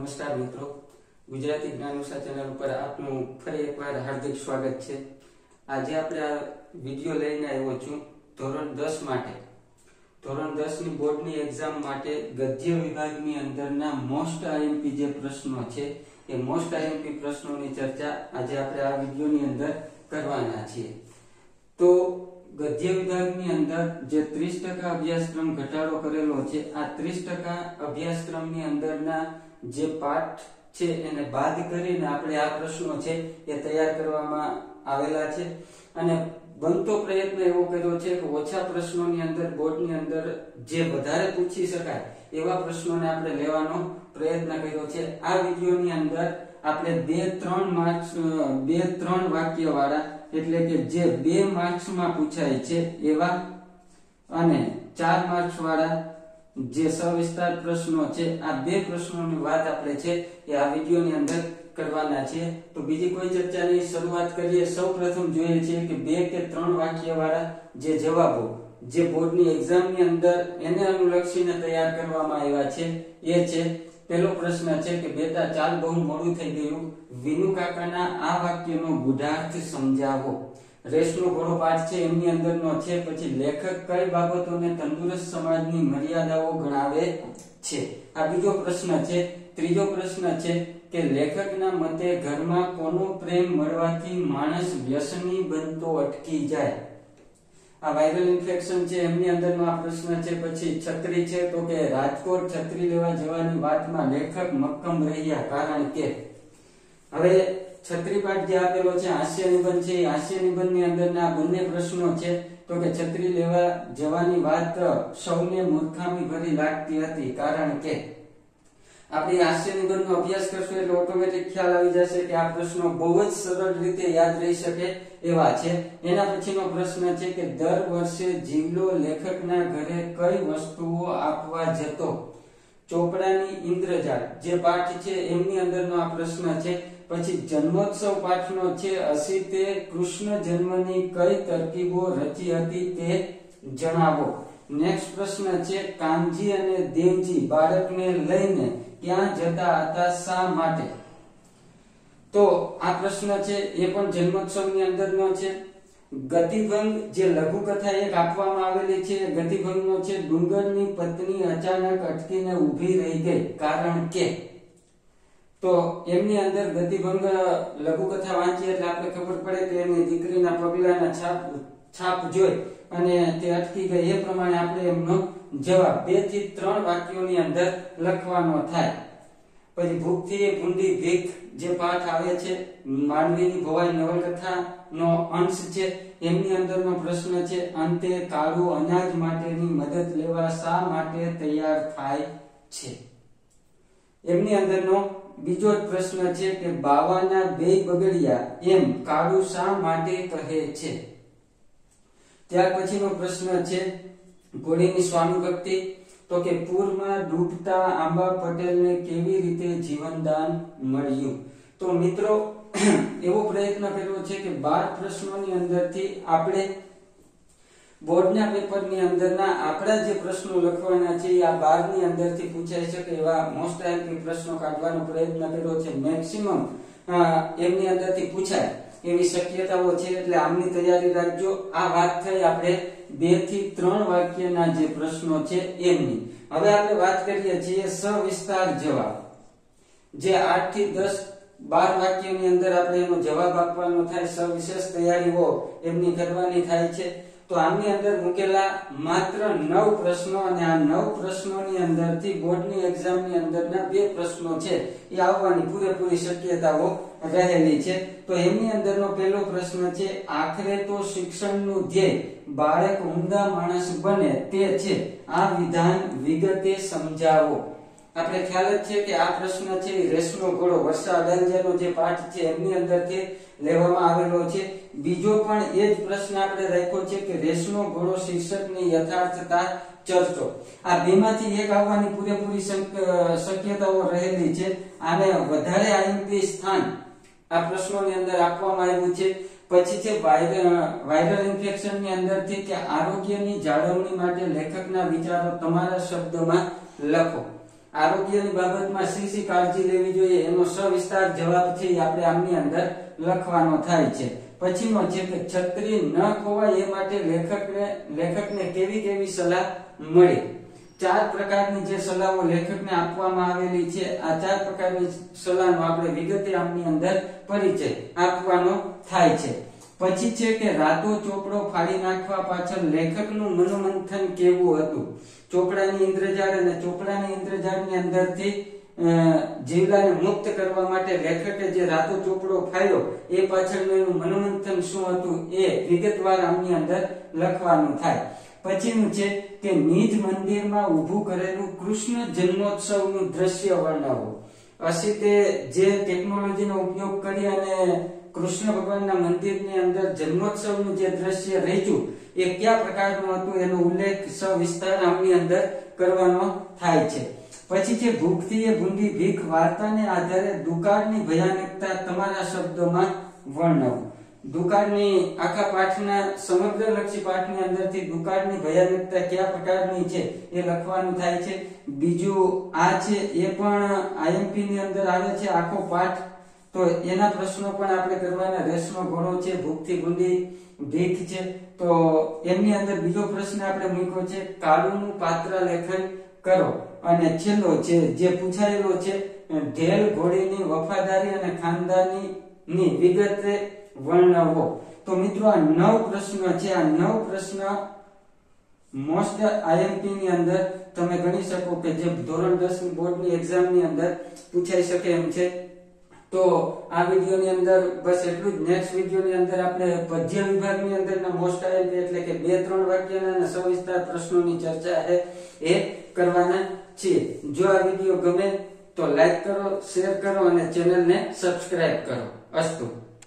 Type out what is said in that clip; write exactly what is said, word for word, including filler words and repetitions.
નમસ્કાર મિત્રો, ગુજરાતી જ્ઞાનોસા ચેનલ ઉપર આપનું ફરી એકવાર હાર્દિક સ્વાગત છે। આજે આપણે આ વિડિયો લઈને આવ્યો છું ધોરણ દસ માટે। ધોરણ દસ ની બોર્ડની એક્ઝામ માટે ગદ્ય વિભાગની અંદરના મોસ્ટ આઈએમપી જે પ્રશ્નો છે એ મોસ્ટ આઈએમપી પ્રશ્નોની ચર્ચા આજે આપણે આ વિડિયોની અંદર કરવાના છીએ। તો ગદ્ય વિભાગની અંદર જે ત્રીસ ટકા અભ્યાસક્રમ ઘટાડો કરેલો છે, આ ત્રીસ ટકા અભ્યાસક્રમની અંદરના જે પાઠ છે એને બાદ કરીને આપણે આ પ્રશ્નો છે એ તૈયાર કરવામાં આવેલા છે અને બનતો પ્રયત્ન એવો કર્યો છે કે ઓછા પ્રશ્નોની અંદર બોર્ડની અંદર જે વધારે પૂછી શકાય એવા પ્રશ્નોને આપણે લેવાનો પ્રયત્ન કર્યો છે। આ વિડિયોની અંદર આપણે બે ત્રણ માર્ક્સ બે ત્રણ વાક્ય વાળા એટલે કે જે બે માર્ક્સ માં પૂછાય છે એવા અને ચાર માર્ક્સ વાળા જે સવિસ્તાર પ્રશ્નો છે, આ બે પ્રશ્નોની વાત આપણે છે એ આ વિડિયોની અંદર કરવાના છે। તો બીજી કોઈ ચર્ચાની શરૂઆત કરીએ। સૌપ્રથમ જોઈએ છે કે બે કે ત્રણ વાક્ય વાળા જે જવાબો જે બોર્ડની એક્ઝામની અંદર એને અનુલક્ષીને તૈયાર કરવામાં આવ્યા છે એ છે। પહેલો પ્રશ્ન છે કે બેટા ચાલ બહુ મોડું થઈ ગયું, વિનુ કાકાના આ વાક્યનો ગૂઢાર્થ સમજાવો। રેસનો ઘોડો પાઠ છે એમની અંદરનો છે। પછી લેખક કઈ બાબતોને તંદુરસ્ત સમાજની મર્યાદાઓ ગણાવે છે, આ બીજો પ્રશ્ન છે। ત્રીજો પ્રશ્ન છે કે લેખકના મતે ઘરમાં કોનો પ્રેમ મળવાથી માણસ વ્યસની બનતો અટકી જાય, આ વાયરલ ઇન્ફેક્શન છે એમની અંદરનો આ પ્રશ્ન છે। પછી છત્રી છે તો કે રાજકોટ છત્રી લેવા જવાની વાતમાં લેખક મક્કમ રહ્યા કારણ કે, હવે છત્રી પાઠ જે આપેલો છે હાસ્ય નિબંધ છે, હાસ્ય નિબંધની અંદરના બંને પ્રશ્નો છે તો કે છત્રી લેવા જવાની વાત સૌને મૂર્ખામી ભરી લાગતી હતી કારણ કે, આપણે હાસ્ય નિબંધનો અભ્યાસ કરશું એટલે ઓટોમેટિક ખ્યાલ આવી જશે કે આ પ્રશ્નો બહુ જ સરળ રીતે યાદ રહી શકે એવા છે। એના પછીનો પ્રશ્ન છે કે દર વર્ષે જીવલો લેખકના ઘરે કઈ વસ્તુઓ આપવા જતો, ચોપડાની ઇન્દ્રજાળ જે પાઠ છે એમની અંદરનો આ પ્રશ્ન છે। પછી જન્મોત્સવ પાઠનો છે અસીતે કૃષ્ણ જન્મની કઈ તરકીબો રચી હતી તે જણાવો। નેક્સ્ટ પ્રશ્ન છે કાનજી અને દેવજી બાળકને લઈને ક્યાં જતા હતા શા માટે, તો આ પ્રશ્ન છે એ પણ જન્મોત્સવની અંદરનો છે। ગતિભંગ જે લઘુકથા એક આપવામાં આવેલી છે, ગતિભંગનો છે ડુંગરની પત્ની અચાનક અટકીને ઊભી રહી ગઈ કારણ કે, તો એમની અંદર ગતિભંગ લઘુકથા વાંચી એટલે આપણે ખબર પડે કે એની દીકરીના પગલાના છાપ છાપ જોઈ અને તે અટકી ગઈ, એ પ્રમાણે આપણે એમનો જવાબ બે થી ત્રણ વાક્યોની અંદર લખવાનો થાય। પછી ભૂખથી ભૂંડી ભીખ જે પાઠ આવે છે, માંડવીની ભવાઈ નવલકથાનો અંશ છે એમની અંદરનો પ્રશ્ન છે અંતે કાળુ અનાજ માટેની મદદ લેવા શા માટે તૈયાર થાય છે, એમની અંદરનો બીજો પ્રશ્ન છે કે બાવાના બે બગડિયા એમ કાળુ શા માટે કહે છે। ત્યાર પછીનો પ્રશ્ન છે ઘોડીની સ્વામી ભક્તિ, તો કે પૂરમાં ડૂબતા આંબા પટેલને કેવી રીતે જીવનદાન મળ્યું। તો મિત્રો એવો પ્રયત્ન કર્યો છે કે બાર પ્રશ્નોની અંદરથી આપણે બોર્ડના પેપરની અંદરના આપણા જે પ્રશ્નો લખવાના છે આ બાર ની અંદરથી પૂછાઈ શકે એવા મોસ્ટ આઈએમપી પ્રશ્નો કાઢવાનો પ્રયત્ન કર્યો છે। મેક્સિમમ એમની અંદરથી પૂછાય એવી શક્યતાઓ છે એટલે આમની તૈયારી રાખજો। આ વાત થઈ આપણે બે થી ત્રણ વાક્યના જે પ્રશ્નો છે એમની। હવે આપણે વાત કરીએ છીએ સવિસ્તાર જવાબ, જે આઠ થી દસ બાર વાક્યની અંદર આપણે એનો જવાબ આપવાનો થાય, સવિશેષ તૈયારીઓ એમની કરવાની થાય છે। તો આની અંદર મૂકેલા માત્ર નવ પ્રશ્નો અને આ નવ પ્રશ્નોની અંદરથી બોર્ડની એક્ઝામની અંદરના બે પ્રશ્નો છે એ આવવાની પૂરેપૂરી શક્યતાઓ રહેલી છે। તો એમની અંદરનો પહેલો પ્રશ્ન છે આખરે તો શિક્ષણનું ધ્યેય બાળક ઉમદા માણસ બને તે છે, આ વિધાન વિગતે સમજાવો। આપણે ખ્યાલ જ છે કે આ પ્રશ્ન છે રેસનો ઘોડો વર્ષા અડાલજાનો જે પાઠ છે એમની અંદરથી લેવામાં આવેલો છે। બીજો પણ એ જ પ્રશ્ન આપણે રાખ્યો છે કે રેસનો ઘોડો શીર્ષકની યથાર્થતા ચર્ચો, આ બેમાંથી એક આવવાની પૂરેપૂરી શક્યતાઓ રહેલી છે। આને વધારે આઈએમપી સ્થાન આ પ્રશ્નોની અંદર આપવામાં આવ્યું છે। પછી છે વાયરલ ઇન્ફેક્શનની અંદરથી કે આરોગ્યની જાળવણી માટે લેખકના વિચારો તમારા શબ્દોમાં લખો। આરોગ્યની બાબતમાં શી શી કાળજી લેવી જોઈએ એનો સવિસ્તાર જવાબ છે એ આપણે આમની અંદર લખવાનો થાય છે. પછીનો છે કે છત્રી ન ખોવાય એ માટે લેખકને લેખકને કેવી કેવી સલાહ મળી. ચાર પ્રકારની જે સલાહો લેખકને આપવામાં આવેલી છે આ ચાર પ્રકારની સલાહનો આપણે વિગતે આમની અંદર પરિચય આપવાનો થાય છે. પછી છે કે રાતો ચોપડો ફાડી નાખવા પાછળ લેખકનું મનોમંથન કેવું હતું. ચોપડાની ઇન્દ્રજાળ અને ચોપડાની ઇન્દ્રજાળની અંદરથી જીવલાને મુક્ત કરવા માટે લેખકે જે રાતો ચોપડો ફાડ્યો એ પાછળનું એનું મનોમંથન શું હતું એ વિગતવાર આમની અંદર લખવાનું થાય. પછીનું છે કે નિજ મંદિરમાં ઊભું કરેલું કૃષ્ણ જન્મોત્સવનું દ્રશ્ય વર્ણવો. અસી તે જે ટેકનોલોજીનો ઉપયોગ કરી અને કૃષ્ણ ભગવાનના મંદિરની અંદર જન્મોત્સવનું જે દ્રશ્ય રચ્યું એ કયા પ્રકારનું હતું એનો ઉલ્લેખ સવિસ્તાર આમની અંદર કરવાનો થાય છે. પછી છે ભૂખથી એ ભૂંડી ભીખ વાર્તાને આધારે દુકાળની ભયાનકતા તમારા શબ્દોમાં વર્ણવો. દુકાળની આખા પાઠના સમગ્ર લક્ષી પાઠની અંદરથી દુકાળની ભયાનકતા કયા પ્રકારની છે એ લખવાનું થાય છે. બીજું આ છે એ પણ આઈએમપી ની અંદર આવે છે આખો પાઠ, તો એના પ્રશ્નો પણ આપણે કરવાના. રેસનો ઘોડો છે, ભૂખથી ભૂંડી ભીખ છે, તો એમની અંદર બીજો પ્રશ્ન આપણે મૂક્યો છે કાળુનું પાત્ર લેખન કરો. અને છેલ્લો છે જે પૂછાયેલો છે ઢેલ ઘોડીની વફાદારી અને ખાનદાની ની વિગતે વર્ણવો. તો મિત્રો આ નવ પ્રશ્ન છે. આ નવ પ્રશ્ન મોસ્ટ આઈએમપી ની અંદર તમે ગણી શકો કે જે ધોરણ દસ ની બોર્ડની એક્ઝામ ની અંદર પૂછાઈ શકે એમ છે. તો આ વિડિયોની અંદર બસ એટલું જ. નેક્સ્ટ વિડિયોની અંદર આપણે પદ્ય વિભાગની અંદરના મોસ્ટ આઈએમપી એટલે કે બે ત્રણ વાક્યના અને સવિસ્તાર પ્રશ્નોની ચર્ચા છે એ કરવાના છીએ. જો આ વિડિયો ગમે તો લાઈક કરો, શેર કરો અને ચેનલને સબસ્ક્રાઇબ કરો. અસ્તુ.